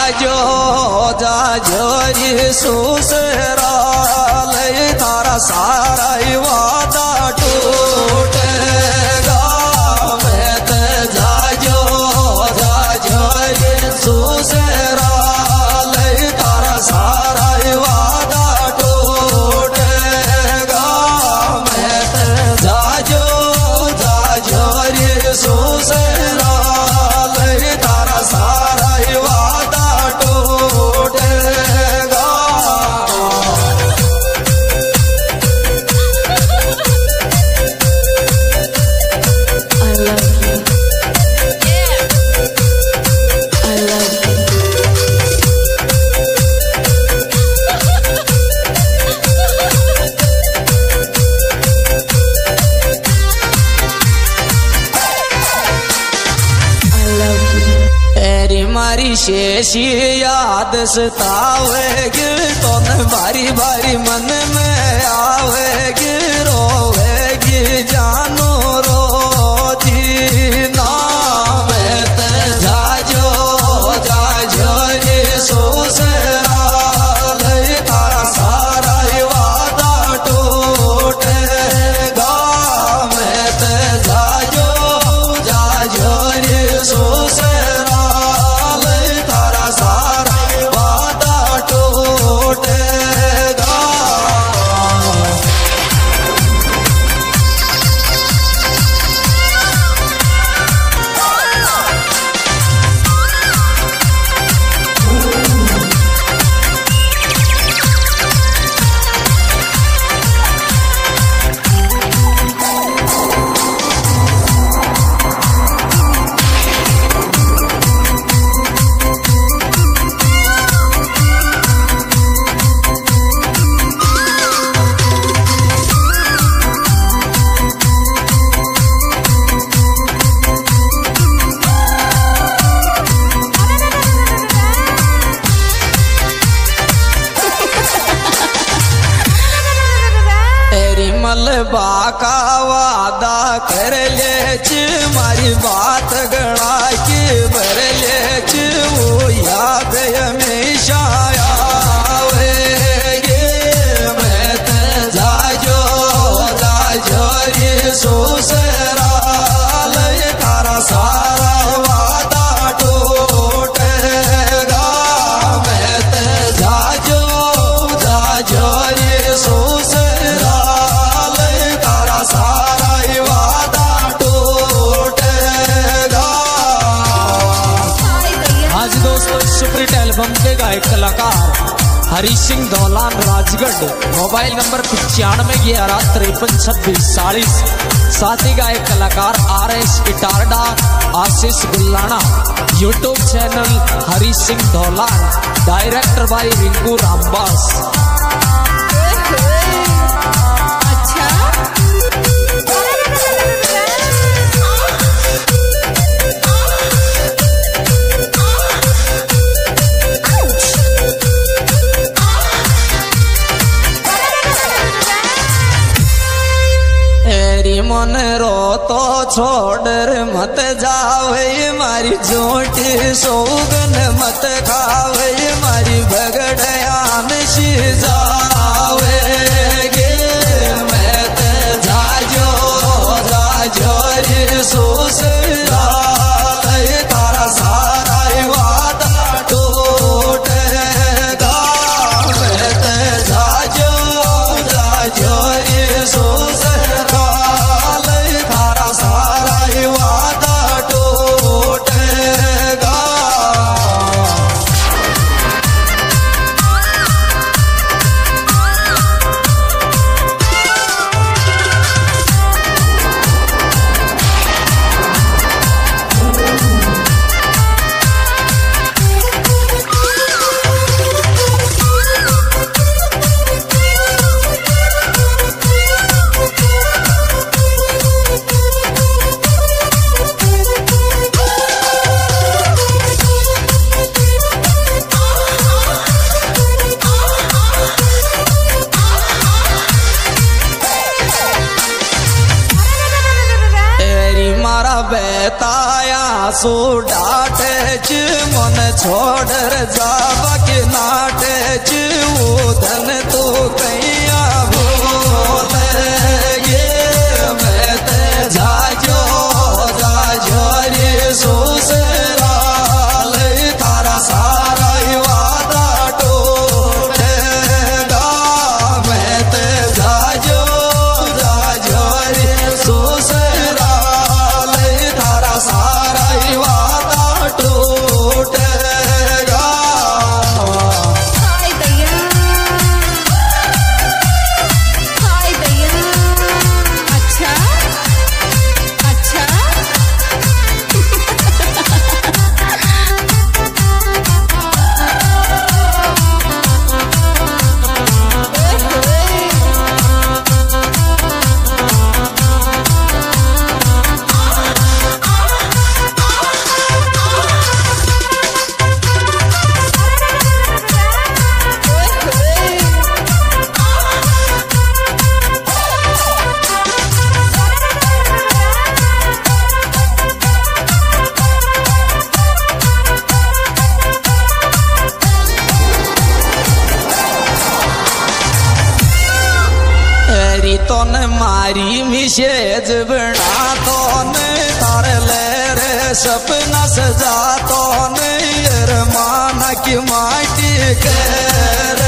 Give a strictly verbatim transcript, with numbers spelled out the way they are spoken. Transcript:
जाजो जाजो रे ससुराल तारा सारा वादा टूटेगा। मैं तो जाजो जाजो रे ससुराल तारा सारा वादा टूटेगा। मैं तो जाजो जाजो रे ससुराल तारा सारा वादा टूटेगा। मारी शेषी याद सतावेगी तो न बारी बारी मन में आवेगी। रोवेगी जानो रोजी ना। मैं तो जाजो जाजो रे ससुराल तारा सारा वादा टूटेगा। मैं तो जाजो जाजो रे ससुराल सारा वादा टूटेगा। बाका वादा कर ले मारी बात गड़ा के भर ले वो याद हमेशा आवेगे। मैं तो जाजो जाजो रे ससुराल तारा सारा वादा टूटेगा। मैं तो जाजो जाजो रे ससुराल सारा वादा टूटेगा। आज दोस्तों सुपरहिट एल्बम के गायक कलाकार हरी सिंह धौलान राजगढ़, मोबाइल नंबर पचानवे ग्यारह तिरपन छब्बीस चालीस। साथ ही गायक कलाकार R S Itarda Ashish Gullana. YouTube channel Hari Singh Dhaulan, director by Rinku Rambas. मन रो तो छोड़ मत जावे मारी झूठी सौगन मत खावे मारी भगड़यान सी जावेगे। मैं तो जाजो जाजो रे ससुराल तारा सारा वादा टूटेगा। मैं तो जाजो जाजो रे ससुराल सारा वादा टूटेगा। जाया सो डाटे च मन छोड़ जावा के नाटे च वो धन तो कैया भूल गे मैं ते जाजो जाजो रे ससुराल थारा सारा वादा टूटेगा मैं ते जाजो जाजो रे ससुराल थारा सारा वादा टूटेगा। हाय दैया हाय दैया अच्छा अच्छा तोन मारी मिसेज बना तोन तार ले रे सपना सजा तोन मान की माटी के